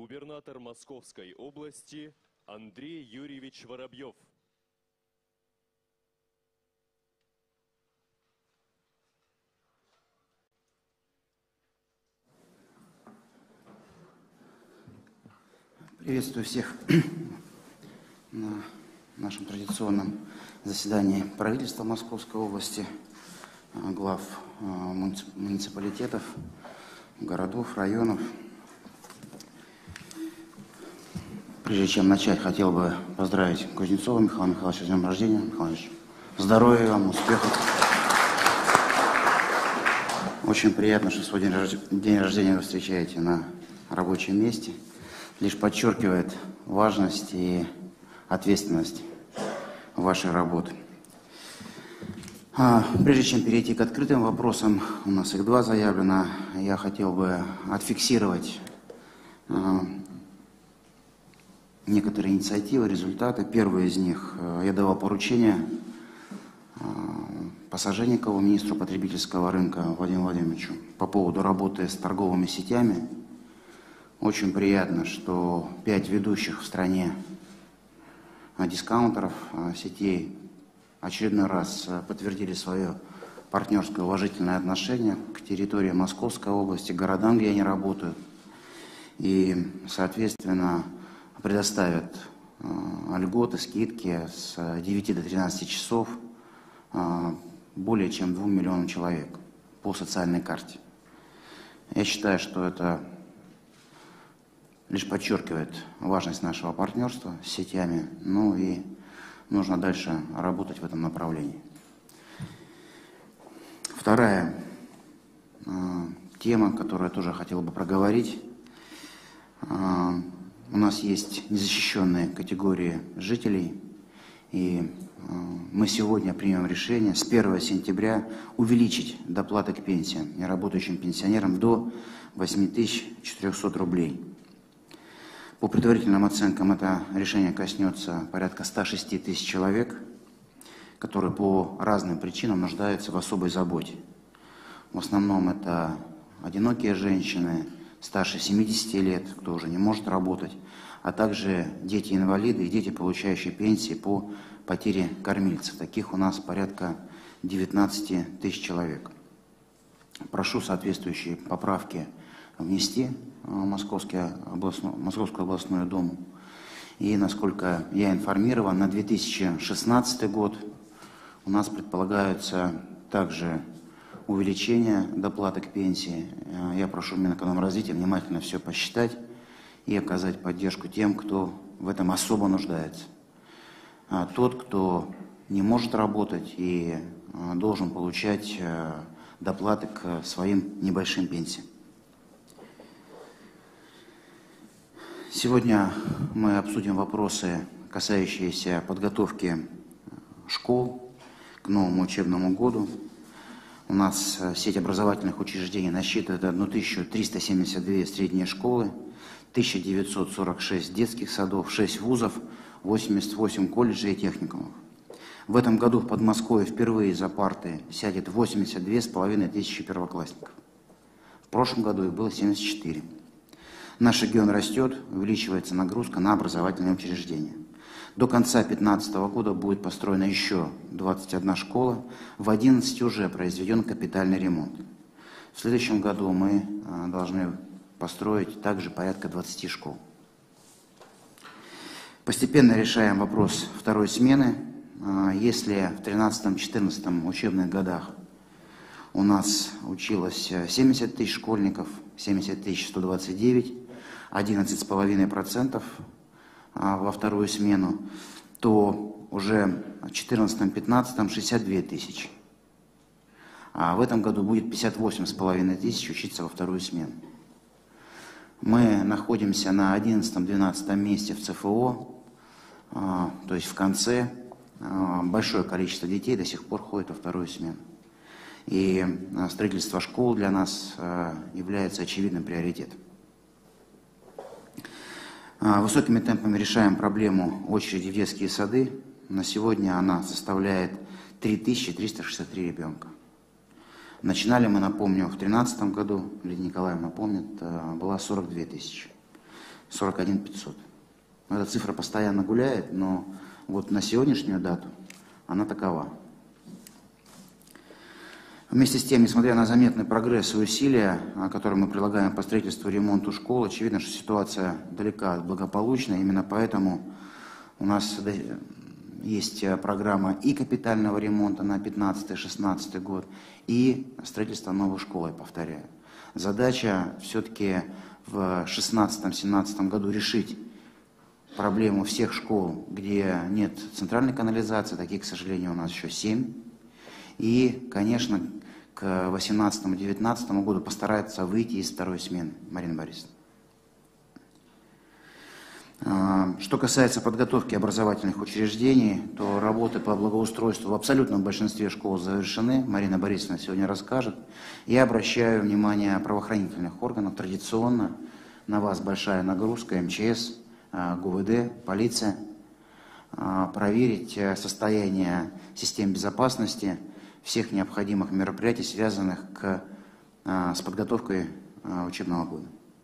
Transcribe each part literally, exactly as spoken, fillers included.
Губернатор Московской области Андрей Юрьевич Воробьев. Приветствую всех на нашем традиционном заседании правительства Московской области, глав муниципалитетов, городов, районов. Прежде чем начать, хотел бы поздравить Кузнецова Михаила Михайловича с днем рождения. Михаил Михайлович, здоровья вам, успехов. Очень приятно, что свой день рождения вы встречаете на рабочем месте. Лишь подчеркивает важность и ответственность вашей работы. А, прежде чем перейти к открытым вопросам, у нас их два заявлено, я хотел бы отфиксировать а, некоторые инициативы, результаты. Первый из них, я давал поручение а, Посаженникову, министру потребительского рынка Владимиру Владимировичу, по поводу работы с торговыми сетями. Очень приятно, что пять ведущих в стране дискаунтеров, сетей очередной раз подтвердили свое партнерское уважительное отношение к территории Московской области, к городам, где они работают, и, соответственно, предоставят льготы, скидки с девяти до тринадцати часов более чем двум миллионам человек по социальной карте. Я считаю, что это лишь подчеркивает важность нашего партнерства с сетями, ну и нужно дальше работать в этом направлении. Вторая э, тема, которую я тоже хотел бы проговорить. Э, у нас есть незащищенные категории жителей, и э, мы сегодня примем решение с первого сентября увеличить доплаты к пенсиям неработающим пенсионерам до восьми тысяч четырёхсот рублей. По предварительным оценкам, это решение коснется порядка ста шести тысяч человек, которые по разным причинам нуждаются в особой заботе. В основном это одинокие женщины старше семидесяти лет, кто уже не может работать, а также дети-инвалиды и дети, получающие пенсии по потере кормильцев. Таких у нас порядка девятнадцати тысяч человек. Прошу соответствующие поправки внести в Московский областной, Московскую областную думу. И, насколько я информирован, на две тысячи шестнадцатый год у нас предполагаются также увеличение доплаты к пенсии. Я прошу Минэкономразвития внимательно все посчитать и оказать поддержку тем, кто в этом особо нуждается. Тот, кто не может работать и должен получать доплаты к своим небольшим пенсиям. Сегодня мы обсудим вопросы, касающиеся подготовки школ к новому учебному году. У нас сеть образовательных учреждений насчитывает тысячу триста семьдесят две средние школы, тысяча девятьсот сорок шесть детских садов, шесть вузов, восемьдесят восемь колледжей и техникумов. В этом году в Подмосковье впервые за парты сядет восемьдесят две с половиной тысячи первоклассников. В прошлом году их было семьдесят четыре. Наш регион растет, увеличивается нагрузка на образовательные учреждения. До конца две тысячи пятнадцатого года будет построена еще двадцать одна школа, в одиннадцати уже произведен капитальный ремонт. В следующем году мы должны построить также порядка двадцати школ. Постепенно решаем вопрос второй смены. Если в тринадцатом-четырнадцатом учебных годах у нас училось семьдесят тысяч школьников, семьдесят тысяч сто двадцать девять, одиннадцать с половиной процентов во вторую смену, то уже в четырнадцатом-пятнадцатом шестьдесят две тысячи. А в этом году будет пятьдесят восемь с половиной тысяч учиться во вторую смену. Мы находимся на одиннадцатом-двенадцатом месте в ЦФО, то есть в конце. Большое количество детей до сих пор ходит во вторую смену. И строительство школ для нас является очевидным приоритетом. Высокими темпами решаем проблему очереди в детские сады. На сегодня она составляет три тысячи триста шестьдесят три ребенка. Начинали мы, напомню, в две тысячи тринадцатом году, Лидия Николаевна помнит, была сорок две тысячи. сорок один пятьсот. Эта цифра постоянно гуляет, но вот на сегодняшнюю дату она такова. Вместе с тем, несмотря на заметный прогресс и усилия, которые мы прилагаем по строительству и ремонту школ, очевидно, что ситуация далека от благополучной. Именно поэтому у нас есть программа и капитального ремонта на пятнадцатый-шестнадцатый год, и строительство новых школ, я повторяю. Задача все-таки в шестнадцатом-семнадцатом году решить проблему всех школ, где нет центральной канализации, таких, к сожалению, у нас еще семь. И, конечно, к восемнадцатому-девятнадцатому году постараться выйти из второй смены, Марина Борисовна. Что касается подготовки образовательных учреждений, то работы по благоустройству в абсолютном большинстве школ завершены. Марина Борисовна сегодня расскажет. Я обращаю внимание правоохранительных органов. Традиционно на вас большая нагрузка, эм че эс, ГУВД, полиция. Проверить состояние систем безопасности, всех необходимых мероприятий, связанных к, с подготовкой учебного года.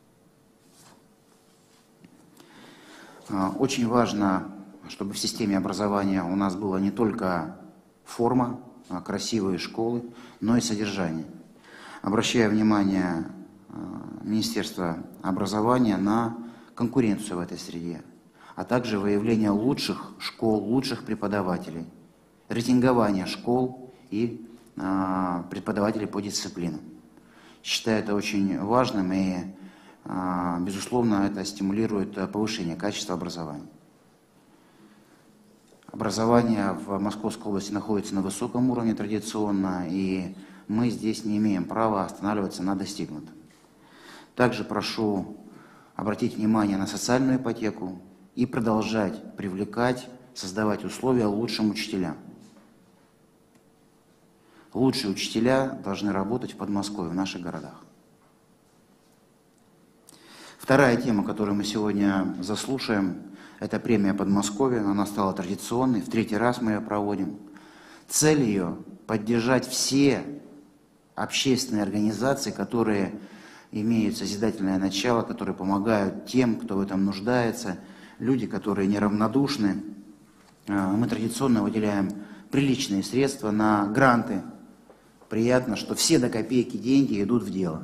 Очень важно, чтобы в системе образования у нас была не только форма, красивые школы, но и содержание. Обращаю внимание Министерства образования на конкуренцию в этой среде, а также выявление лучших школ, лучших преподавателей, рейтингование школ и а, преподавателей по дисциплинам. Считаю это очень важным и, а, безусловно, это стимулирует повышение качества образования. Образование в Московской области находится на высоком уровне традиционно, и мы здесь не имеем права останавливаться на достигнутом. Также прошу обратить внимание на социальную ипотеку и продолжать привлекать, создавать условия лучшим учителям. Лучшие учителя должны работать в Подмосковье, в наших городах. Вторая тема, которую мы сегодня заслушаем, это премия Подмосковья. Она стала традиционной, в третий раз мы ее проводим. Цель ее – поддержать все общественные организации, которые имеют созидательное начало, которые помогают тем, кто в этом нуждается, люди, которые неравнодушны. Мы традиционно выделяем приличные средства на гранты. Приятно, что все до копейки деньги идут в дело.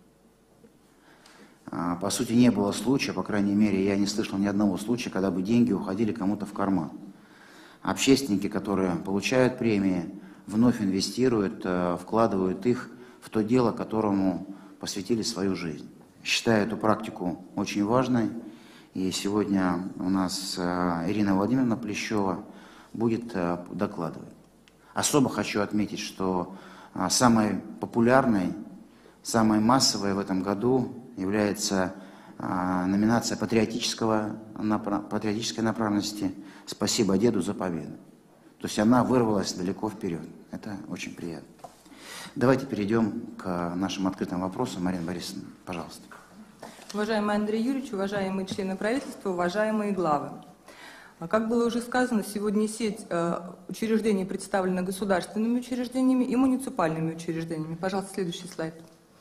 По сути, не было случая, по крайней мере, я не слышал ни одного случая, когда бы деньги уходили кому-то в карман. Общественники, которые получают премии, вновь инвестируют, вкладывают их в то дело, которому посвятили свою жизнь. Считаю эту практику очень важной. И сегодня у нас Ирина Владимировна Плещева будет докладывать. Особо хочу отметить, что самой популярной, самой массовой в этом году является номинация патриотического, патриотической направленности «Спасибо деду за победу». То есть она вырвалась далеко вперед. Это очень приятно. Давайте перейдем к нашим открытым вопросам. Марина Борисовна, пожалуйста. Уважаемый Андрей Юрьевич, уважаемые члены правительства, уважаемые главы. Как было уже сказано, сегодня сеть учреждений представлена государственными учреждениями и муниципальными учреждениями. Пожалуйста, следующий слайд.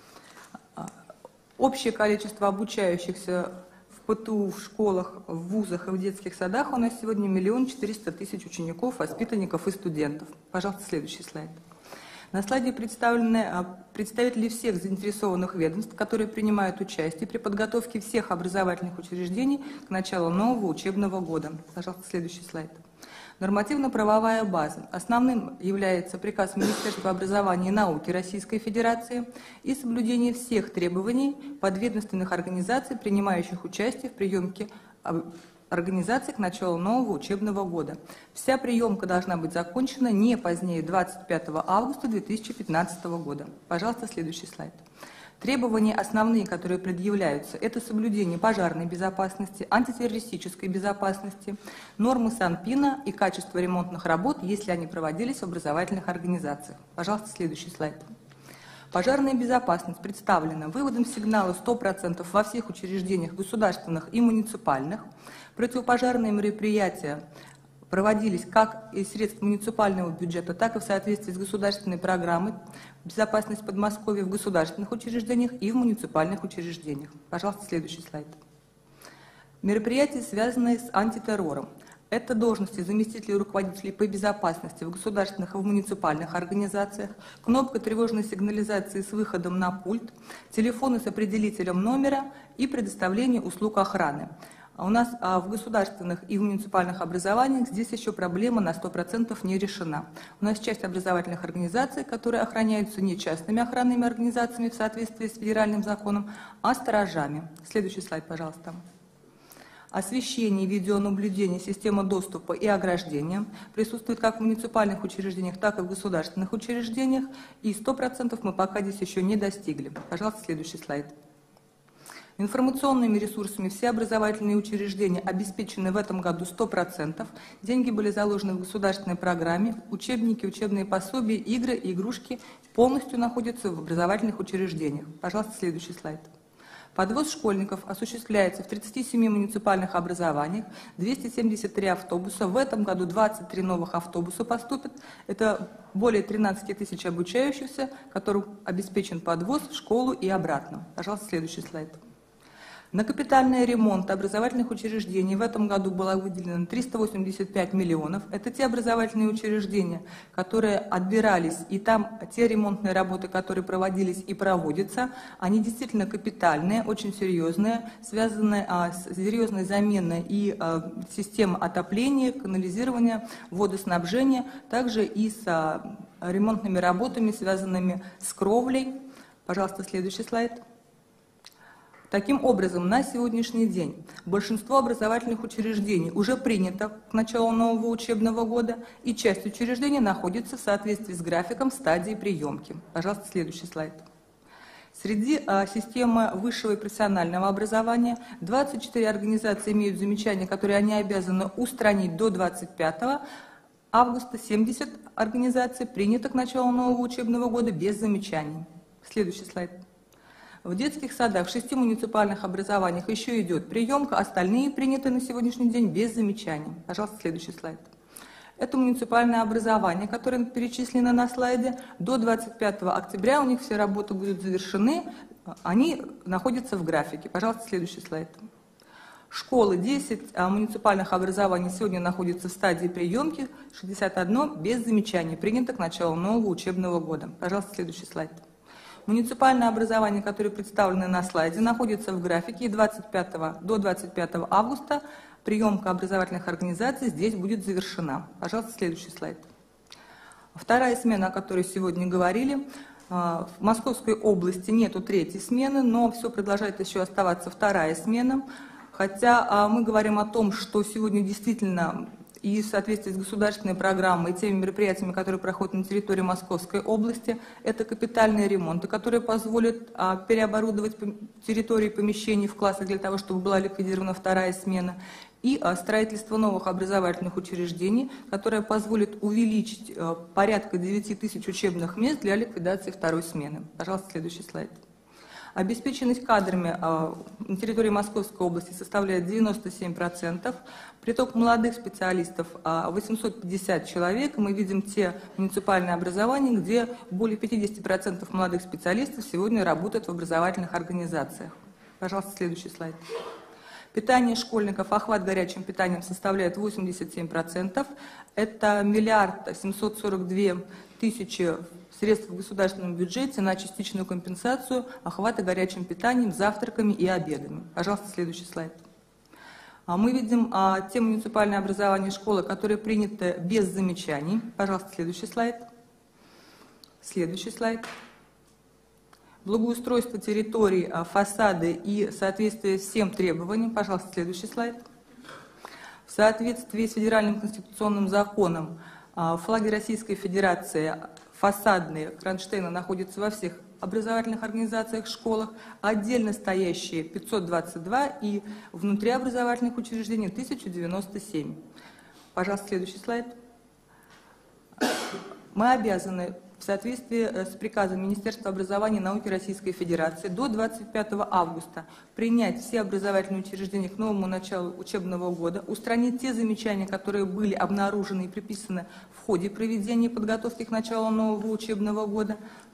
Общее количество обучающихся в пэ тэ у, в школах, в вузах и в детских садах у нас сегодня миллион четыреста тысяч учеников, воспитанников и студентов. Пожалуйста, следующий слайд. На слайде представлены представители всех заинтересованных ведомств, которые принимают участие при подготовке всех образовательных учреждений к началу нового учебного года. Пожалуйста, следующий слайд. Нормативно-правовая база. Основным является приказ Министерства образования и науки Российской Федерации и соблюдение всех требований подведомственных организаций, принимающих участие в приемке организации к началу нового учебного года. Вся приемка должна быть закончена не позднее двадцать пятого августа две тысячи пятнадцатого года. Пожалуйста, следующий слайд. Требования основные, которые предъявляются, это соблюдение пожарной безопасности, антитеррористической безопасности, нормы Санпина и качество ремонтных работ, если они проводились в образовательных организациях. Пожалуйста, следующий слайд. Пожарная безопасность представлена выводом сигнала сто процентов во всех учреждениях государственных и муниципальных. Противопожарные мероприятия проводились как из средств муниципального бюджета, так и в соответствии с государственной программой «Безопасность Подмосковья» в государственных учреждениях и в муниципальных учреждениях. Пожалуйста, следующий слайд. Мероприятия, связанные с антитеррором. Это должности заместителей руководителей по безопасности в государственных и в муниципальных организациях, кнопка тревожной сигнализации с выходом на пульт, телефоны с определителем номера и предоставление услуг охраны. А у нас а, в государственных и в муниципальных образованиях здесь еще проблема на сто процентов не решена. У нас часть образовательных организаций, которые охраняются не частными охранными организациями в соответствии с федеральным законом, а сторожами. Следующий слайд, пожалуйста. Освещение, видеонаблюдение, система доступа и ограждения присутствует как в муниципальных учреждениях, так и в государственных учреждениях, и сто процентов мы пока здесь еще не достигли. Пожалуйста, следующий слайд. Информационными ресурсами все образовательные учреждения обеспечены в этом году сто процентов. Деньги были заложены в государственной программе, учебники, учебные пособия, игры и игрушки полностью находятся в образовательных учреждениях. Пожалуйста, следующий слайд. Подвоз школьников осуществляется в тридцати семи муниципальных образованиях, двести семьдесят три автобуса. В этом году двадцать три новых автобуса поступят. Это более тринадцати тысяч обучающихся, которым обеспечен подвоз в школу и обратно. Пожалуйста, следующий слайд. На капитальный ремонт образовательных учреждений в этом году было выделено триста восемьдесят пять миллионов. Это те образовательные учреждения, которые отбирались, и там те ремонтные работы, которые проводились и проводятся, они действительно капитальные, очень серьезные, связанные а, с серьезной заменой и а, системы отопления, канализирования, водоснабжения, также и с а, ремонтными работами, связанными с кровлей. Пожалуйста, следующий слайд. Таким образом, на сегодняшний день большинство образовательных учреждений уже принято к началу нового учебного года, и часть учреждений находится в соответствии с графиком стадии приемки. Пожалуйста, следующий слайд. Среди а, системы высшего и профессионального образования двадцать четыре организации имеют замечания, которые они обязаны устранить до двадцать пятого августа, семьдесят организаций принято к началу нового учебного года без замечаний. Следующий слайд. В детских садах в шести муниципальных образованиях еще идет приемка, остальные приняты на сегодняшний день без замечаний. Пожалуйста, следующий слайд. Это муниципальное образование, которое перечислено на слайде. До двадцать пятого октября у них все работы будут завершены, они находятся в графике. Пожалуйста, следующий слайд. Школы, десять а, муниципальных образований сегодня находятся в стадии приемки, шестьдесят одно без замечаний, принято к началу нового учебного года. Пожалуйста, следующий слайд. Муниципальное образование, которое представлено на слайде, находится в графике, и двадцать пятого, до двадцать пятого августа приемка образовательных организаций здесь будет завершена. Пожалуйста, следующий слайд. Вторая смена, о которой сегодня говорили. В Московской области нету третьей смены, но все продолжает еще оставаться вторая смена. Хотя мы говорим о том, что сегодня действительно и в соответствии с государственной программой и теми мероприятиями, которые проходят на территории Московской области, это капитальные ремонты, которые позволят а, переоборудовать территории помещений в классах для того, чтобы была ликвидирована вторая смена, и а, строительство новых образовательных учреждений, которое позволит увеличить а, порядка девяти тысяч учебных мест для ликвидации второй смены. Пожалуйста, следующий слайд. Обеспеченность кадрами а, на территории Московской области составляет девяносто семь процентов. Приток молодых специалистов а, восемьсот пятьдесят человек. Мы видим те муниципальные образования, где более пятидесяти процентов молодых специалистов сегодня работают в образовательных организациях. Пожалуйста, следующий слайд. Питание школьников, охват горячим питанием составляет восемьдесят семь процентов. Это миллиард семьсот сорок две тысячи средств в государственном бюджете на частичную компенсацию охвата горячим питанием, завтраками и обедами. Пожалуйста, следующий слайд. Мы видим а, те муниципальные образования школы, которые приняты без замечаний. Пожалуйста, следующий слайд. Следующий слайд. Благоустройство территорий, а, фасады и соответствие всем требованиям. Пожалуйста, следующий слайд. В соответствии с федеральным конституционным законом а, флаги Российской Федерации фасадные кронштейны находятся во всех образовательных организациях, школах, отдельно стоящие пятьсот двадцать два и внутриобразовательных учреждений тысяча девяносто семь. Пожалуйста, следующий слайд. Мы обязаны в соответствии с приказом Министерства образования и науки Российской Федерации до двадцать пятого августа принять все образовательные учреждения к новому началу учебного года, устранить те замечания, которые были обнаружены и приписаны в ходе проведения подготовки к началу нового учебного года.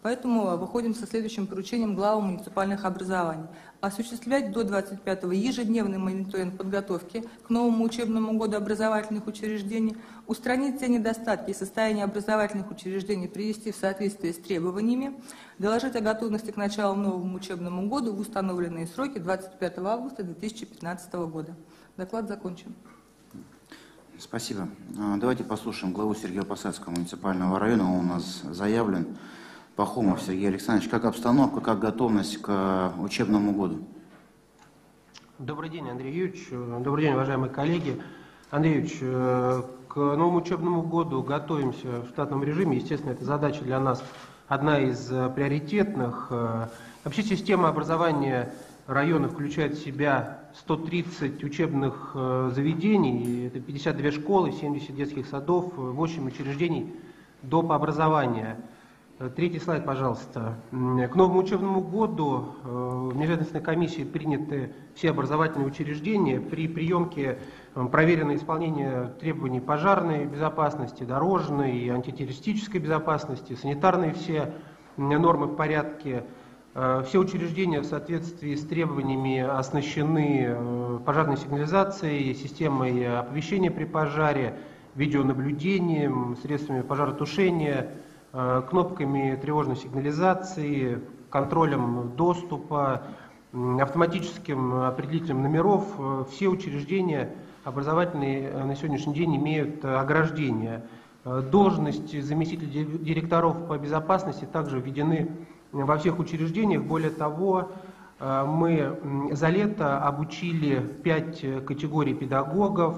Поэтому выходим со следующим поручением главам муниципальных образований. Осуществлять до двадцать пятого ежедневный мониторинг подготовки к новому учебному году образовательных учреждений, устранить те недостатки и состояние образовательных учреждений, привести в соответствие с требованиями, доложить о готовности к началу новому учебному году в установленные сроки двадцать пятого августа две тысячи пятнадцатого года. Доклад закончен. Спасибо. Давайте послушаем главу Сергеево-Посадского муниципального района. Он у нас заявлен. Пахомов Сергей Александрович. Как обстановка, как готовность к учебному году? Добрый день, Андрей Юрьевич. Добрый день, уважаемые коллеги. Андрей Юрьевич, к новому учебному году готовимся в штатном режиме. Естественно, эта задача для нас одна из приоритетных. Вообще система образования района включает в себя сто тридцать учебных заведений, это пятьдесят две школы, семьдесят детских садов, восемь учреждений доп. Образования. Третий слайд, пожалуйста. К новому учебному году в межведомственной комиссии приняты все образовательные учреждения. При приемке проверено исполнение требований пожарной безопасности, дорожной, антитеррористической безопасности, санитарные все нормы в порядке. Все учреждения в соответствии с требованиями оснащены пожарной сигнализацией, системой оповещения при пожаре, видеонаблюдением, средствами пожаротушения, кнопками тревожной сигнализации, контролем доступа, автоматическим определителем номеров. Все учреждения образовательные на сегодняшний день имеют ограждения. Должности заместителей директоров по безопасности также введены во всех учреждениях. Более того, мы за лето обучили пять категорий педагогов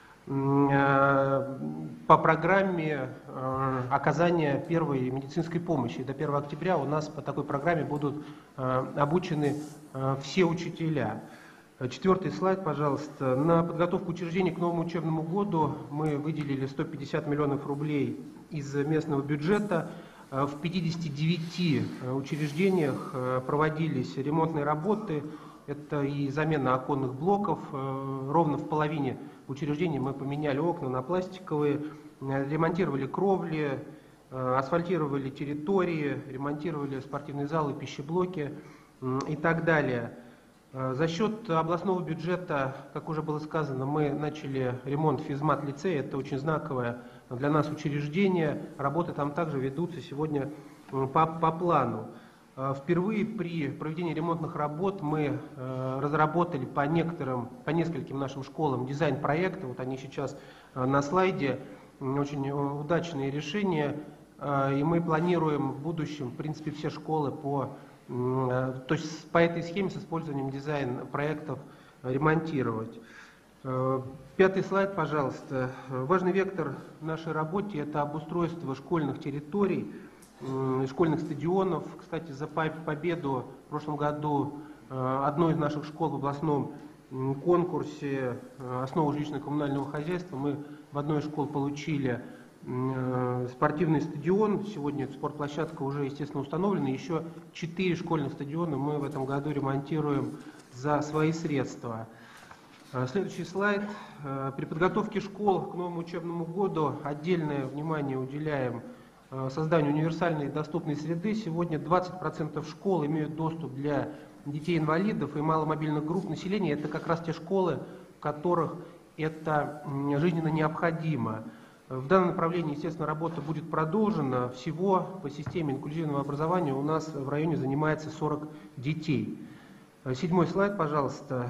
по программе оказания первой медицинской помощи. До первого октября у нас по такой программе будут обучены все учителя. Четвертый слайд, пожалуйста. На подготовку учреждений к новому учебному году мы выделили сто пятьдесят миллионов рублей из местного бюджета. В пятидесяти девяти учреждениях проводились ремонтные работы. Это и замена оконных блоков. Ровно в половине учреждений мы поменяли окна на пластиковые, ремонтировали кровли, асфальтировали территории, ремонтировали спортивные залы, пищеблоки и так далее. За счет областного бюджета, как уже было сказано, мы начали ремонт физмат-лицея. Это очень знаковое для нас учреждение. Работы там также ведутся сегодня по, по плану. Впервые при проведении ремонтных работ мы разработали по некоторым, по нескольким нашим школам дизайн-проекты. Вот они сейчас на слайде. Очень удачные решения. И мы планируем в будущем, в принципе, все школы по, то есть по этой схеме с использованием дизайн-проектов ремонтировать. Пятый слайд, пожалуйста. Важный вектор в нашей работе – это обустройство школьных территорий, школьных стадионов. Кстати, за победу в прошлом году одной из наших школ в областном конкурсе «Основы жилищно-коммунального хозяйства» мы в одной из школ получили спортивный стадион. Сегодня эта спортплощадка уже, естественно, установлена. Еще четыре школьных стадиона мы в этом году ремонтируем за свои средства. Следующий слайд. При подготовке школ к новому учебному году отдельное внимание уделяем созданию универсальной и доступной среды. Сегодня двадцать процентов школ имеют доступ для детей-инвалидов и маломобильных групп населения. Это как раз те школы, в которых это жизненно необходимо. В данном направлении, естественно, работа будет продолжена. Всего по системе инклюзивного образования у нас в районе занимается сорок детей. Седьмой слайд, пожалуйста.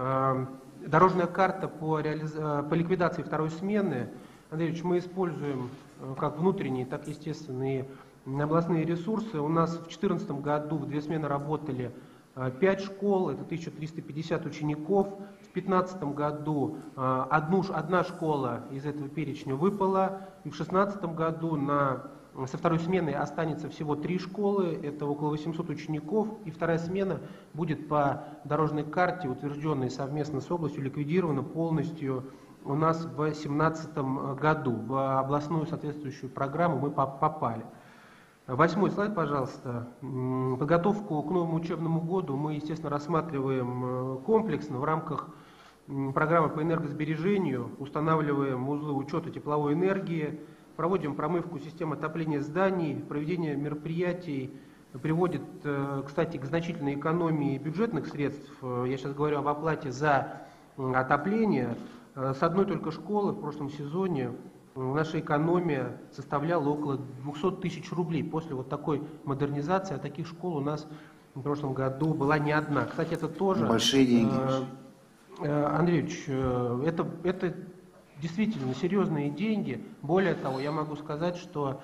Дорожная карта по, реализ... по ликвидации второй смены. Андрей Ильич, мы используем как внутренние, так и естественные областные ресурсы. У нас в две тысячи четырнадцатом году в две смены работали пять школ, это тысяча триста пятьдесят учеников. В две тысячи пятнадцатом году одну, одна школа из этого перечня выпала. И в две тысячи шестнадцатом году на, со второй смены останется всего три школы, это около восьмисот учеников. И вторая смена будет по дорожной карте, утвержденной совместно с областью, ликвидирована полностью у нас в две тысячи семнадцатом году. В областную соответствующую программу мы попали. Восьмой слайд, пожалуйста. Подготовку к новому учебному году мы, естественно, рассматриваем комплексно в рамках программы по энергосбережению, устанавливаем узлы учета тепловой энергии, проводим промывку системы отопления зданий, проведение мероприятий приводит, кстати, к значительной экономии бюджетных средств. Я сейчас говорю об оплате за отопление. С одной только школы в прошлом сезоне наша экономия составляла около двухсот тысяч рублей. После вот такой модернизации, а таких школ у нас в прошлом году была не одна. Кстати, это тоже... Большие деньги. Андрей Ильич, это, это действительно серьезные деньги. Более того, я могу сказать, что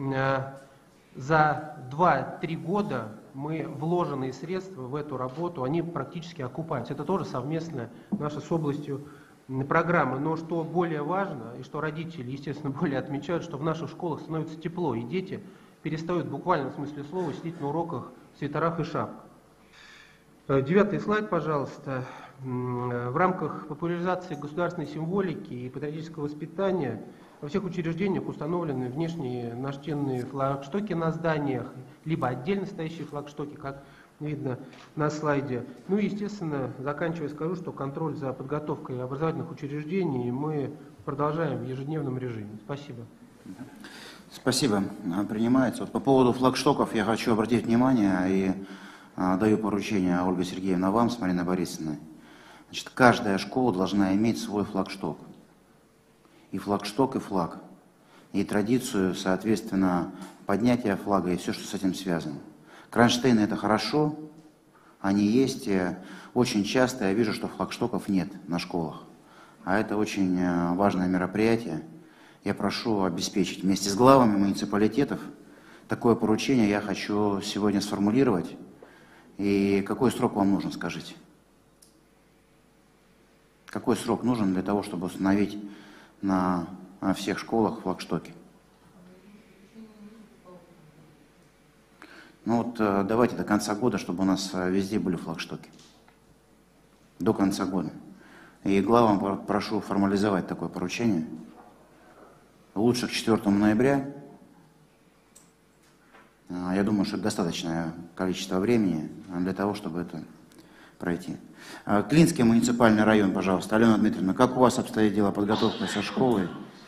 за два-три года мы вложенные средства в эту работу, они практически окупаются. Это тоже совместная наша с областью программа. Но что более важно, и что родители, естественно, более отмечают, что в наших школах становится тепло, и дети перестают в буквальном смысле слова сидеть на уроках в свитерах и шапках. Девятый слайд, пожалуйста. В рамках популяризации государственной символики и патриотического воспитания во всех учреждениях установлены внешние настенные флагштоки на зданиях, либо отдельно стоящие флагштоки, как видно на слайде. Ну и, естественно, заканчивая, скажу, что контроль за подготовкой образовательных учреждений мы продолжаем в ежедневном режиме. Спасибо. Спасибо. Принимается. Вот по поводу флагштоков я хочу обратить внимание и а, даю поручение, Ольга Сергеевна, вам с Мариной Борисовной. Значит, каждая школа должна иметь свой флагшток. И флагшток, и флаг. И традицию, соответственно, поднятия флага и все, что с этим связано. Кронштейны — это хорошо, они есть. Очень часто я вижу, что флагштоков нет на школах. А это очень важное мероприятие. Я прошу обеспечить вместе с главами муниципалитетов. Такое поручение я хочу сегодня сформулировать. И какой срок вам нужен, скажите? Какой срок нужен для того, чтобы установить на всех школах флагштоки? Ну вот давайте до конца года, чтобы у нас везде были флагштоки. До конца года. И главам прошу формализовать такое поручение. Лучше к четвёртому ноября. Я думаю, что это достаточное количество времени для того, чтобы это пройти. Клинский муниципальный район, пожалуйста. Алена Дмитриевна, как у вас обстоит дело подготовки со школой?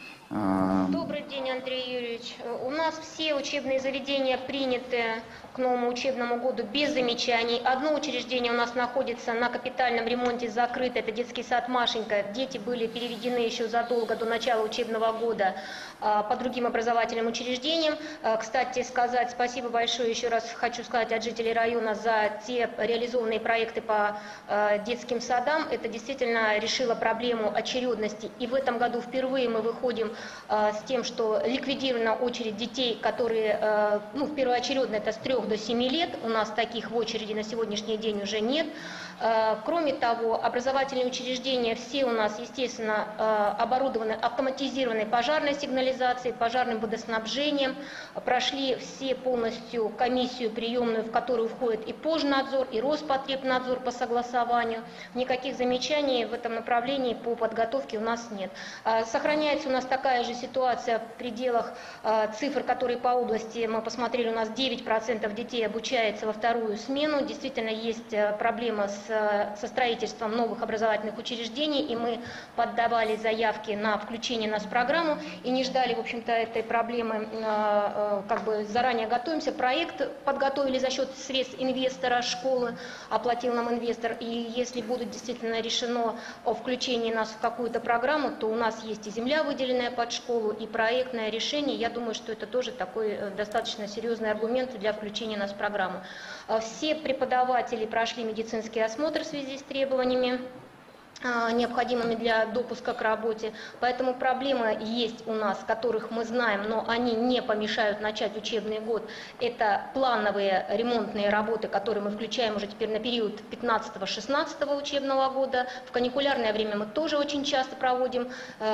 Добрый день, Андрей Юрьевич. У нас все учебные заведения приняты к новому учебному году без замечаний. Одно учреждение у нас находится на капитальном ремонте, закрыто. Это детский сад «Машенька». Дети были переведены еще задолго до начала учебного года по другим образовательным учреждениям. Кстати, сказать спасибо большое еще раз хочу сказать от жителей района за те реализованные проекты по детским садам. Это действительно решило проблему очередности. И в этом году впервые мы выходим с тем, что ликвидирована очередь детей, которые, ну, первоочередно это с трёх до семи лет. У нас таких в очереди на сегодняшний день уже нет. Кроме того, образовательные учреждения все у нас, естественно, оборудованы автоматизированной пожарной сигнализацией, пожарным водоснабжением. Прошли все полностью комиссию приемную, в которую входит и Пожнадзор, и Роспотребнадзор по согласованию. Никаких замечаний в этом направлении по подготовке у нас нет. Сохраняется у нас такая же ситуация в пределах цифр, которые по области мы посмотрели, у нас девять процентов детей обучается во вторую смену. Действительно, есть проблема с со строительством новых образовательных учреждений, и мы поддавали заявки на включение нас в программу и не ждали, в общем-то, этой проблемы, как бы заранее готовимся. Проект подготовили за счет средств инвестора школы, оплатил нам инвестор, и если будет действительно решено о включении нас в какую-то программу, то у нас есть и земля, выделенная под школу, и проектное решение. Я думаю, что это тоже такой достаточно серьезный аргумент для включения нас в программу. Все преподаватели прошли медицинский осмотр в связи с требованиями, необходимыми для допуска к работе. Поэтому проблемы есть у нас, которых мы знаем, но они не помешают начать учебный год. Это плановые ремонтные работы, которые мы включаем уже теперь на период пятнадцатого-шестнадцатого учебного года. В каникулярное время мы тоже очень часто проводим,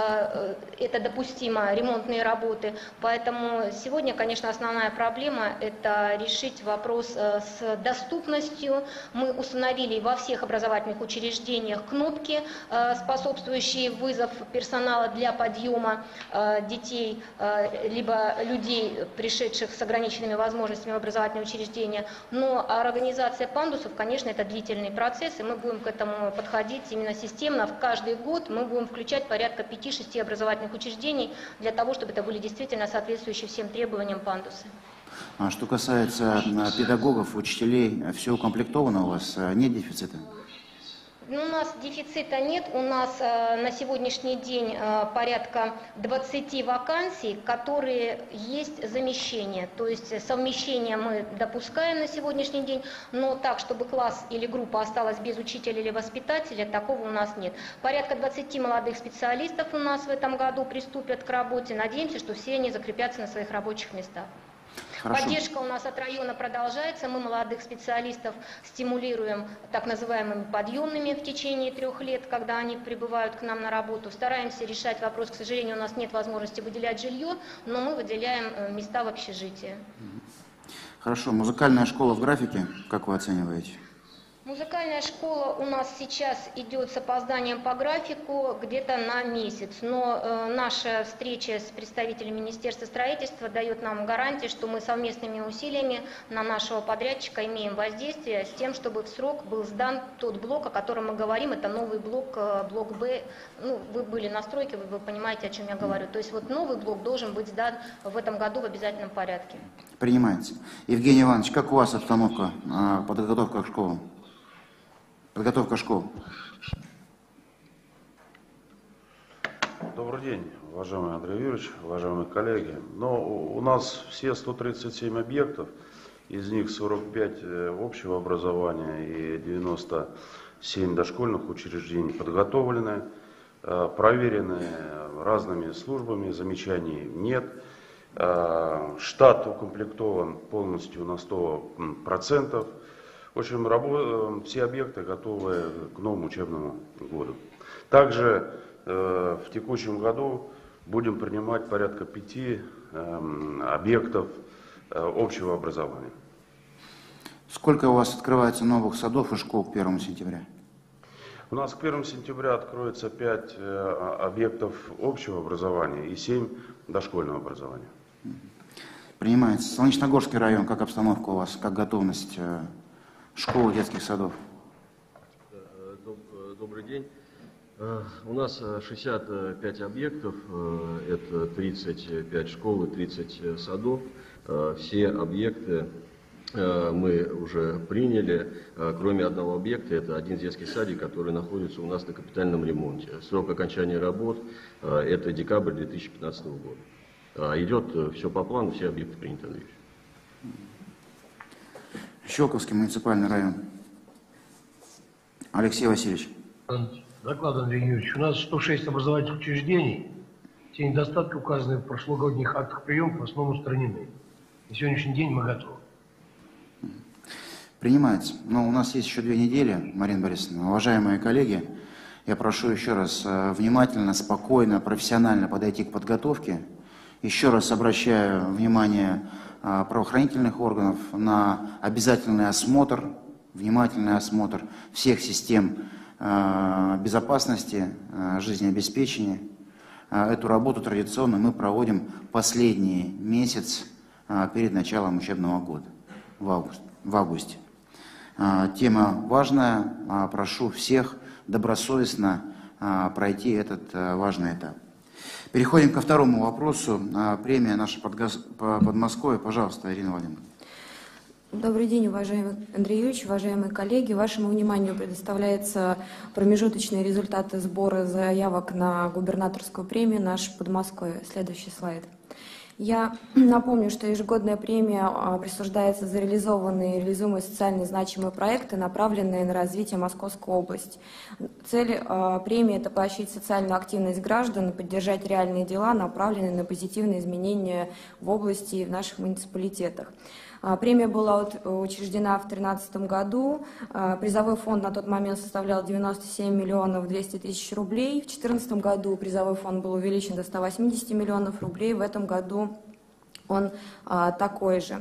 это допустимо, ремонтные работы. Поэтому сегодня, конечно, основная проблема – это решить вопрос с доступностью. Мы установили во всех образовательных учреждениях кнопки условия, способствующие вызов персонала для подъема детей, либо людей, пришедших с ограниченными возможностями в образовательные учреждения. Но организация пандусов, конечно, это длительный процесс, и мы будем к этому подходить именно системно. В каждый год мы будем включать порядка пяти-шести образовательных учреждений для того, чтобы это были действительно соответствующие всем требованиям пандусы. А что касается педагогов, учителей, все укомплектовано у вас? Нет дефицита? Ну, у нас дефицита нет, у нас э, на сегодняшний день э, порядка двадцати вакансий, которые есть замещение. То есть совмещение мы допускаем на сегодняшний день, но так, чтобы класс или группа осталась без учителя или воспитателя, такого у нас нет. Порядка двадцати молодых специалистов у нас в этом году приступят к работе. Надеемся, что все они закрепятся на своих рабочих местах. Хорошо. Поддержка у нас от района продолжается. Мы молодых специалистов стимулируем так называемыми подъемными в течение трех лет, когда они прибывают к нам на работу. Стараемся решать вопрос. К сожалению, у нас нет возможности выделять жилье, но мы выделяем места в общежитии. Хорошо. Музыкальная школа в графике, как вы оцениваете? Музыкальная школа у нас сейчас идет с опозданием по графику где-то на месяц, но э, наша встреча с представителем Министерства строительства дает нам гарантии, что мы совместными усилиями на нашего подрядчика имеем воздействие с тем, чтобы в срок был сдан тот блок, о котором мы говорим, это новый блок, э, блок Б. Ну, вы были на стройке, вы, вы понимаете, о чем я говорю. То есть вот новый блок должен быть сдан в этом году в обязательном порядке. Принимается. Евгений Иванович, как у вас обстановка, э, подготовка к школам? Подготовка школ. Добрый день, уважаемый Андрей Юрьевич, уважаемые коллеги. Но у нас все сто тридцать семь объектов, из них сорок пять общего образования и девяносто семь дошкольных учреждений подготовлены, проверены разными службами, замечаний нет. Штат укомплектован полностью на сто процентов. В общем, работа, все объекты готовы к новому учебному году. Также э, в текущем году будем принимать порядка пяти э, объектов э, общего образования. Сколько у вас открывается новых садов и школ к первому сентября? У нас к первому сентября откроется пять э, объектов общего образования и семь дошкольного образования. Принимается. Солнечногорский район, как обстановка у вас, как готовность э, школ и детских садов? Добрый день. У нас шестьдесят пять объектов, это тридцать пять школ и тридцать садов. Все объекты мы уже приняли, кроме одного объекта, это один детский садик, который находится у нас на капитальном ремонте. Срок окончания работ – это декабрь две тысячи пятнадцатого года. Идет все по плану, все объекты приняты, Андрей Ильич. Щелковский муниципальный район. Алексей Васильевич. Доклад, Андрей Юрьевич. У нас сто шесть образовательных учреждений. Те недостатки, указанные в прошлогодних актах приемки, в основном устранены. На сегодняшний день мы готовы. Принимается. Но у нас есть еще две недели, Марина Борисовна. Уважаемые коллеги, я прошу еще раз внимательно, спокойно, профессионально подойти к подготовке. Еще раз обращаю внимание правоохранительных органов на обязательный осмотр, внимательный осмотр всех систем безопасности, жизнеобеспечения. Эту работу традиционно мы проводим последний месяц перед началом учебного года, в августе. В августе. Тема важная, прошу всех добросовестно пройти этот важный этап. Переходим ко второму вопросу. Премия наша Подмосковье. Пожалуйста, Ирина Владимировна. Добрый день, уважаемый Андрей Юрьевич, уважаемые коллеги. Вашему вниманию предоставляются промежуточные результаты сбора заявок на губернаторскую премию «Наше Подмосковье». Следующий слайд. Я напомню, что ежегодная премия присуждается за реализованные и реализуемые социально значимые проекты, направленные на развитие Московской области. Цель премии – это поощрить социальную активность граждан, поддержать реальные дела, направленные на позитивные изменения в области и в наших муниципалитетах. Премия была учреждена в две тысячи тринадцатом году. Призовой фонд на тот момент составлял девяносто семь миллионов двести тысяч рублей. В две тысячи четырнадцатом году призовой фонд был увеличен до ста восьмидесяти миллионов рублей. В этом году он такой же.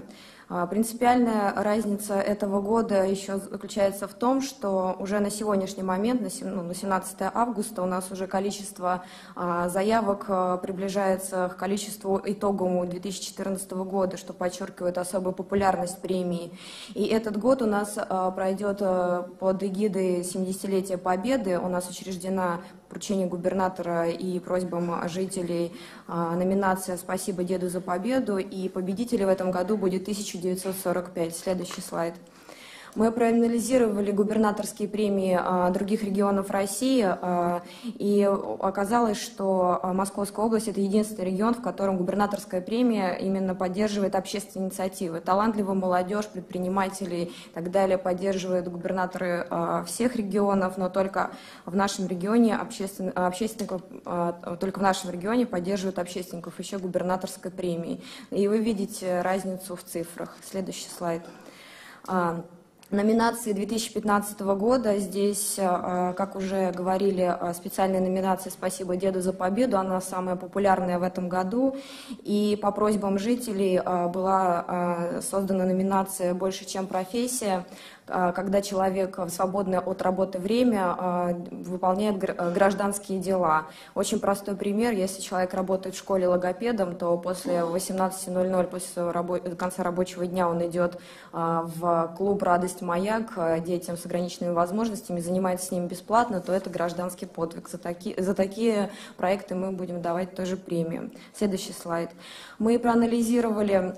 Принципиальная разница этого года еще заключается в том, что уже на сегодняшний момент, на семнадцатое августа, у нас уже количество заявок приближается к количеству итоговому две тысячи четырнадцатого года, что подчеркивает особую популярность премии. И этот год у нас пройдет под эгидой семидесятилетия Победы. У нас учреждена поручение губернатора и просьбам жителей номинация «Спасибо деду за победу», и победителей в этом году будет тысяча девятьсот сорок пять. Следующий слайд. Мы проанализировали губернаторские премии других регионов России, и оказалось, что Московская область – это единственный регион, в котором губернаторская премия именно поддерживает общественные инициативы. Талантливую молодежь, предпринимателей и так далее поддерживают губернаторы всех регионов, но только в нашем регионе обществен... общественников, только в нашем регионе поддерживают общественников еще губернаторской премией. И вы видите разницу в цифрах. Следующий слайд. Номинации две тысячи пятнадцатого года, здесь, как уже говорили, специальная номинация «Спасибо деду за победу», она самая популярная в этом году, и по просьбам жителей была создана номинация «Больше, чем профессия», когда человек в свободное от работы время выполняет гражданские дела. Очень простой пример: если человек работает в школе логопедом, то после восемнадцати ноль-ноль, после конца рабочего дня, он идет в клуб «Радость Маяк» детям с ограниченными возможностями, занимается с ними бесплатно, то это гражданский подвиг. За такие, за такие проекты мы будем давать тоже премию. Следующий слайд. Мы проанализировали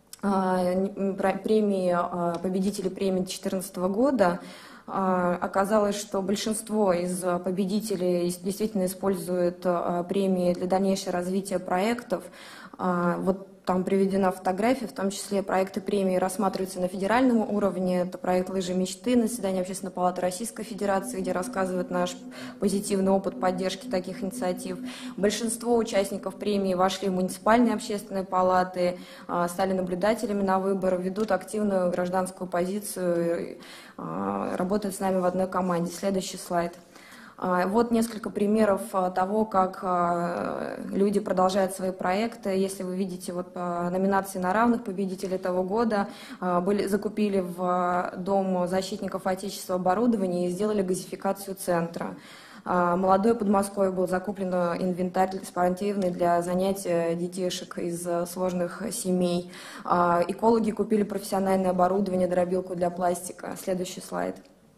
премии, победителей премии две тысячи четырнадцатого года. Оказалось, что большинство из победителей действительно используют премии для дальнейшего развития проектов. Вот там приведена фотография, в том числе проекты премии рассматриваются на федеральном уровне. Это проект «Лыжи мечты» на заседании Общественной палаты Российской Федерации, где рассказывает наш позитивный опыт поддержки таких инициатив. Большинство участников премии вошли в муниципальные общественные палаты, стали наблюдателями на выборах, ведут активную гражданскую позицию, работают с нами в одной команде. Следующий слайд. Вот несколько примеров того, как люди продолжают свои проекты. Если вы видите, вот номинации на равных победителей этого года, были, закупили в Дом защитников Отечества оборудование и сделали газификацию центра. Молодое Подмосковье был закуплен инвентарь спортивный для занятий детишек из сложных семей. Экологи купили профессиональное оборудование, дробилку для пластика. Следующий слайд.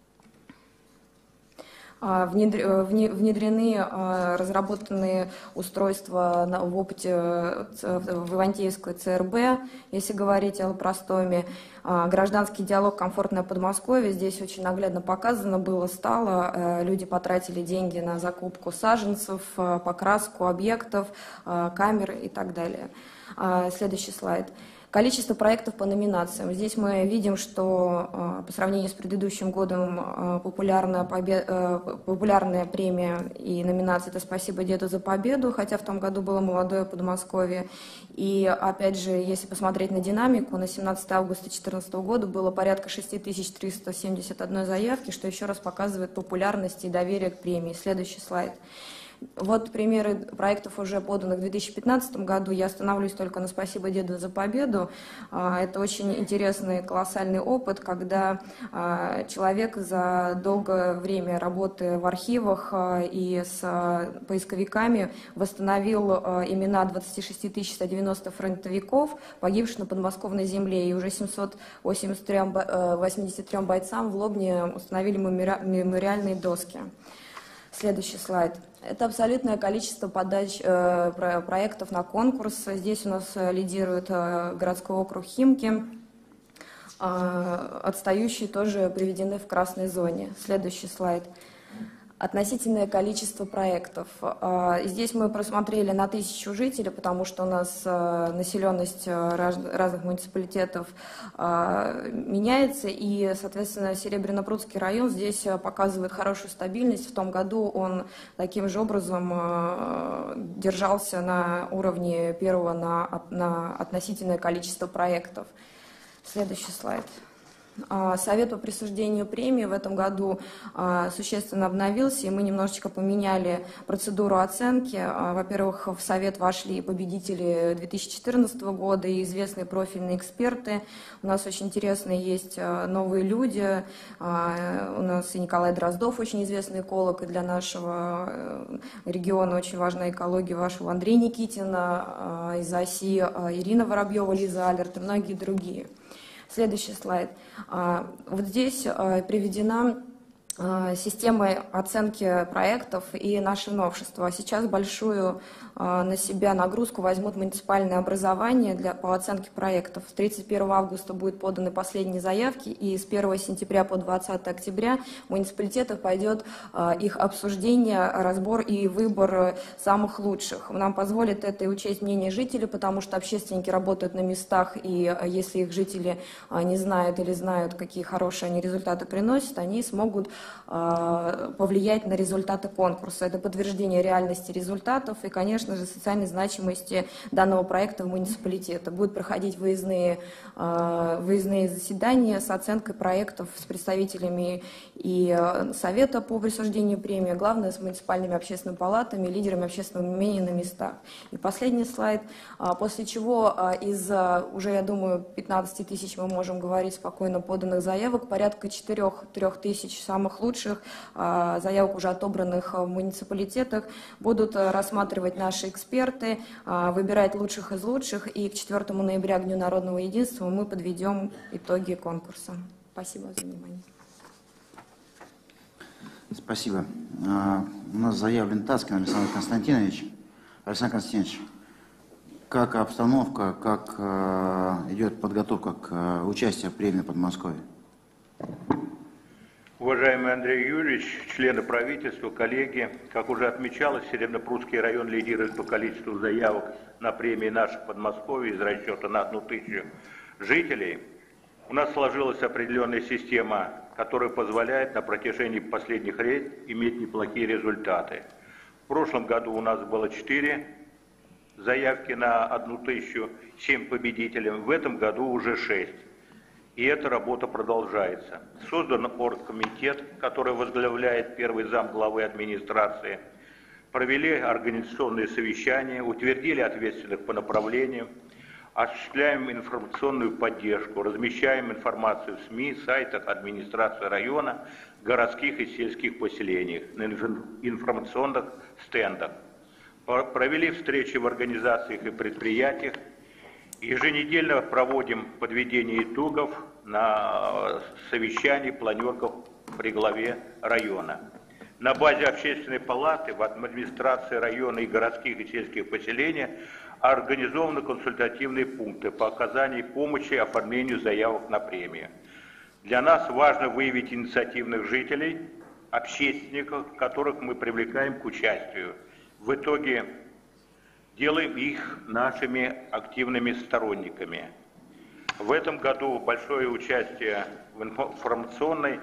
Внедрены разработанные устройства в опыте в Ивантеевской ЦРБ, если говорить о Лопростоме. Гражданский диалог «Комфортное Подмосковье». Здесь очень наглядно показано было, стало. Люди потратили деньги на закупку саженцев, покраску объектов, камер и так далее. Следующий слайд. Количество проектов по номинациям. Здесь мы видим, что по сравнению с предыдущим годом популярная, побед... популярная премия и номинация – это «Спасибо деду за победу», хотя в том году было «Молодое Подмосковье». И опять же, если посмотреть на динамику, на семнадцатое августа две тысячи четырнадцатого года было порядка шесть тысяч триста семьдесят одна заявки, что еще раз показывает популярность и доверие к премии. Следующий слайд. Вот примеры проектов, уже поданных в две тысячи пятнадцатом году. Я остановлюсь только на «Спасибо деду за победу». Это очень интересный, колоссальный опыт, когда человек за долгое время работы в архивах и с поисковиками восстановил имена двадцати шести тысяч ста девяноста фронтовиков, погибших на подмосковной земле, и уже семьсот восемьдесят трём бойцам в Лобне установили мемориальные доски. Следующий слайд. Это абсолютное количество подач э, проектов на конкурс. Здесь у нас лидирует э, городской округ Химки. Э, отстающие тоже приведены в красной зоне. Следующий слайд. Относительное количество проектов. Здесь мы просмотрели на тысячу жителей, потому что у нас населенность разных муниципалитетов меняется, и, соответственно, Серебряно-Прудский район здесь показывает хорошую стабильность. В том году он таким же образом держался на уровне первого на, на относительное количество проектов. Следующий слайд. Совет по присуждению премии в этом году существенно обновился, и мы немножечко поменяли процедуру оценки. Во-первых, в Совет вошли победители две тысячи четырнадцатого года и известные профильные эксперты. У нас очень интересные есть новые люди. У нас и Николай Дроздов, очень известный эколог, и для нашего региона очень важна экология вашего Андрей Никитин из ОСИ, Ирина Воробьева, Лиза Алерт и многие другие. Следующий слайд. Вот здесь приведена система оценки проектов и наши новшества. Сейчас большую на себя нагрузку возьмут муниципальные образования для, по оценке проектов. С тридцать первого августа будут поданы последние заявки, и с первого сентября по двадцатое октября в муниципалитетах пойдет их обсуждение, разбор и выбор самых лучших. Нам позволит это и учесть мнение жителей, потому что общественники работают на местах, и если их жители не знают или знают, какие хорошие они результаты приносят, они смогут повлиять на результаты конкурса. Это подтверждение реальности результатов и, конечно же, социальной значимости данного проекта в муниципалитете. Будут проходить выездные, выездные заседания с оценкой проектов с представителями и Совета по присуждению премии, главное, с муниципальными общественными палатами, лидерами общественного мнения на местах. И последний слайд, после чего из уже, я думаю, пятнадцати тысяч мы можем говорить спокойно поданных заявок, порядка четырёх тысяч самых лучших заявок, уже отобранных в муниципалитетах, будут рассматривать наши эксперты, выбирать лучших из лучших, и к четвёртому ноября, к Дню народного единства, мы подведем итоги конкурса. Спасибо за внимание. Спасибо. У нас заявлен Таскин Александр Константинович. Александр Константинович, как обстановка, как идет подготовка к участию в премии Подмосковья? Уважаемый Андрей Юрьевич, члены правительства, коллеги, как уже отмечалось, Серебряно-Прудский район лидирует по количеству заявок на премии наших Подмосковья из расчета на одну тысячу жителей. У нас сложилась определенная система, которая позволяет на протяжении последних лет иметь неплохие результаты. В прошлом году у нас было четыре заявки на одну тысячу, семь победителей, в этом году уже шесть. И эта работа продолжается. Создан оргкомитет, который возглавляет первый зам главы администрации. Провели организационные совещания, утвердили ответственных по направлениям, осуществляем информационную поддержку, размещаем информацию в СМИ, сайтах администрации района, городских и сельских поселениях, на информационных стендах. Провели встречи в организациях и предприятиях. Еженедельно проводим подведение итогов на совещании, планерках при главе района. На базе общественной палаты в администрации района и городских и сельских поселений организованы консультативные пункты по оказанию помощи и оформлению заявок на премию. Для нас важно выявить инициативных жителей, общественников, которых мы привлекаем к участию. В итоге делаем их нашими активными сторонниками. В этом году большое участие в информационной,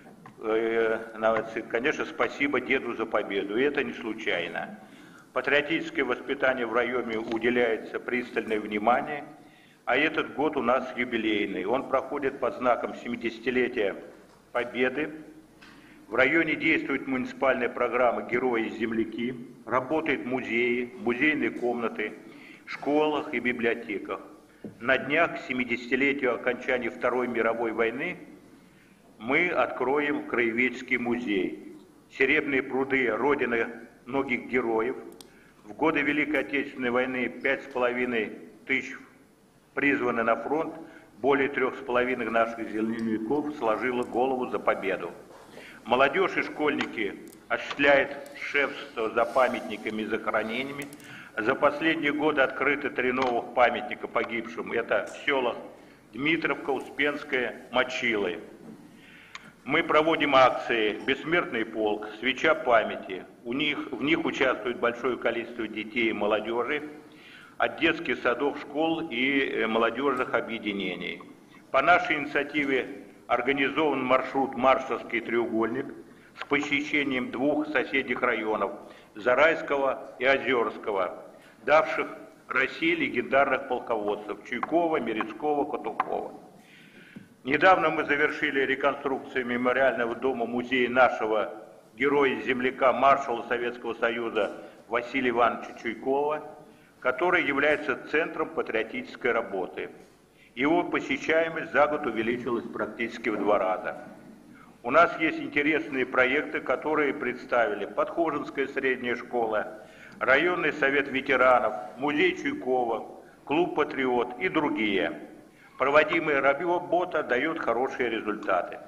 конечно, спасибо деду за победу, и это не случайно. Патриотическое воспитание в районе уделяется пристальное внимание, а этот год у нас юбилейный. Он проходит под знаком семидесятилетия Победы. В районе действует муниципальная программа «Герои и земляки», работают музеи, музейные комнаты, школах и библиотеках. На днях к семидесятилетию окончания Второй мировой войны мы откроем краеведческий музей. Серебряные пруды – родина многих героев. В годы Великой Отечественной войны пять с половиной тысяч призваны на фронт, более трех с половиной наших земляков сложило голову за победу. Молодежь и школьники осуществляют шефство за памятниками и захоронениями. За последние годы открыто три новых памятника погибшим. Это в селах Дмитровка, Успенская, Мочилы. Мы проводим акции «Бессмертный полк», «Свеча памяти». У них, в них участвует большое количество детей и молодежи от детских садов, школ и молодежных объединений. По нашей инициативе организован маршрут «Маршалский треугольник» с посещением двух соседних районов – Зарайского и Озерского, давших России легендарных полководцев – Чуйкова, Мерецкого, Катукова. Недавно мы завершили реконструкцию мемориального дома-музея нашего героя-земляка, маршала Советского Союза Василия Ивановича Чуйкова, который является центром патриотической работы. Его посещаемость за год увеличилась практически в два раза. У нас есть интересные проекты, которые представили Подхожинская средняя школа, районный совет ветеранов, музей Чуйкова, клуб «Патриот» и другие. Проводимая работа дает хорошие результаты.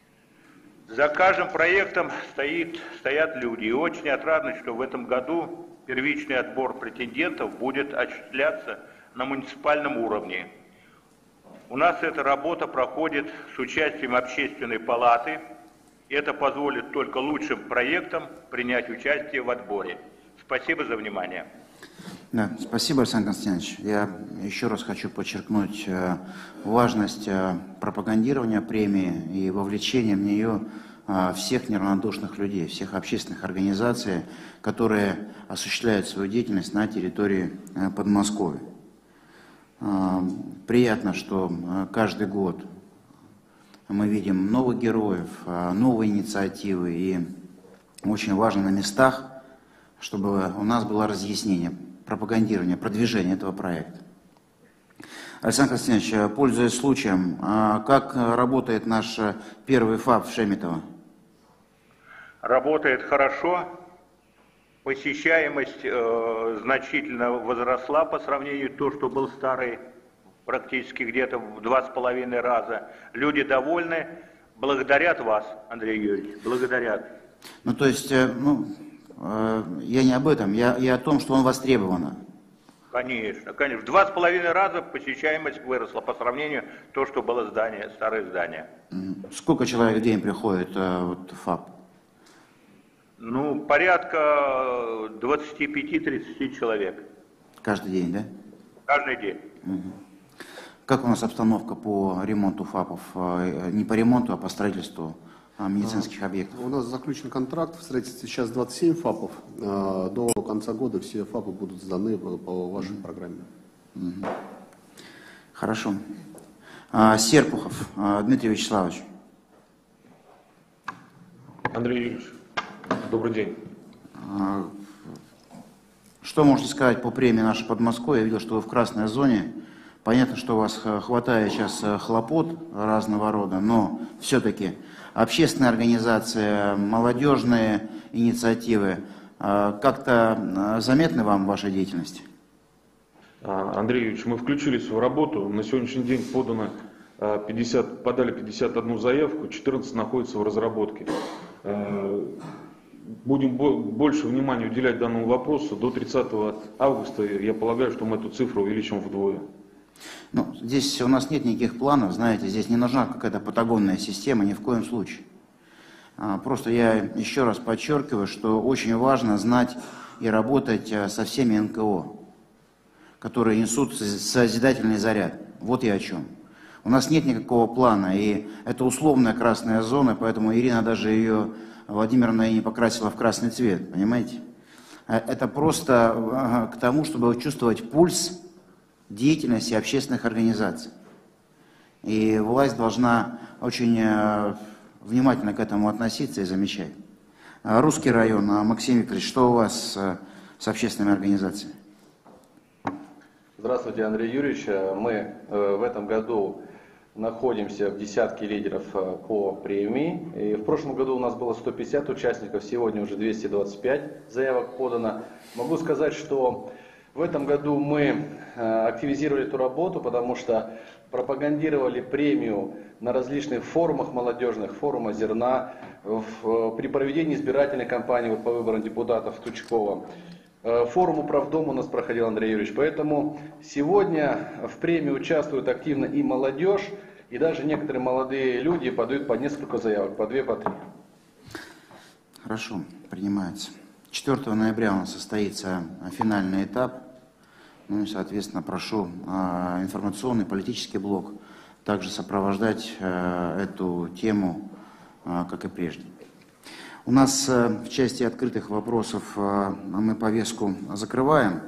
За каждым проектом стоит, стоят люди. И очень отрадно, что в этом году первичный отбор претендентов будет осуществляться на муниципальном уровне. У нас эта работа проходит с участием общественной палаты. Это позволит только лучшим проектам принять участие в отборе. Спасибо за внимание. Да, спасибо, Александр Константинович. Я еще раз хочу подчеркнуть э, важность э, пропагандирования премии и вовлечения в нее э, всех неравнодушных людей, всех общественных организаций, которые осуществляют свою деятельность на территории э, Подмосковья. Э, приятно, что э, каждый год мы видим новых героев, э, новые инициативы, и очень важно на местах, чтобы у нас было разъяснение, пропагандирование, продвижение этого проекта. Александр Константинович, пользуясь случаем, как работает наш первый ФАП в Шеметово? Работает хорошо. Посещаемость э, значительно возросла по сравнению с тем, что был старый, практически где-то в два с половиной раза. Люди довольны, благодарят вас, Андрей Юрьевич, благодарят. Ну, то есть, ну, я не об этом, я, я о том, что он востребован. Конечно, конечно. В два с половиной раза посещаемость выросла по сравнению с тем, что было здание, старое здание. Сколько человек в день приходит вот, в ФАП? Ну, порядка двадцати пяти тридцати человек. Каждый день, да? Каждый день. Угу. Как у нас обстановка по ремонту ФАПов? Не по ремонту, а по строительству медицинских объектов? У нас заключен контракт в строительстве сейчас двадцать семь ФАПов. До конца года все ФАПы будут сданы по вашей программе. Угу. Хорошо. Серпухов Дмитрий Вячеславович. Андрей Юрьевич, добрый день. Что можете сказать по премии «Наше Подмосковье»? Я видел, что вы в красной зоне. Понятно, что у вас хватает сейчас хлопот разного рода, но все-таки общественные организации, молодежные инициативы как-то заметны вам в вашей деятельности? Андрей Юрьевич, мы включили свою работу. На сегодняшний день подано пятьдесят, подали пятьдесят одну заявку, четырнадцать находится в разработке. Будем больше внимания уделять данному вопросу. До тридцатого августа, я полагаю, что мы эту цифру увеличим вдвое. Ну, здесь у нас нет никаких планов, знаете, здесь не нужна какая-то патагонная система, ни в коем случае. Просто я еще раз подчеркиваю, что очень важно знать и работать со всеми эн ка о, которые несут созидательный заряд. Вот я о чем. У нас нет никакого плана, и это условная красная зона, поэтому Ирина даже ее, Владимировна, и не покрасила в красный цвет, понимаете? Это просто к тому, чтобы чувствовать пульс деятельности общественных организаций. И власть должна очень внимательно к этому относиться и замечать. Русский район, Максим Викторович, что у вас с общественными организациями? Здравствуйте, Андрей Юрьевич. Мы в этом году находимся в десятке лидеров по премии. И в прошлом году у нас было сто пятьдесят участников, сегодня уже двести двадцать пять заявок подано. Могу сказать, что в этом году мы активизировали эту работу, потому что пропагандировали премию на различных форумах молодежных, форума «Зерна», в, при проведении избирательной кампании вот, по выборам депутатов Тучкова. Форум «Управдом» у нас проходил, Андрей Юрьевич, поэтому сегодня в премии участвует активно и молодежь, и даже некоторые молодые люди подают по несколько заявок, по две, по три. Хорошо, принимается. четвёртого ноября у нас состоится финальный этап. Ну и, соответственно, прошу э, информационный, политический блок также сопровождать э, эту тему, э, как и прежде. У нас э, в части открытых вопросов э, мы повестку закрываем.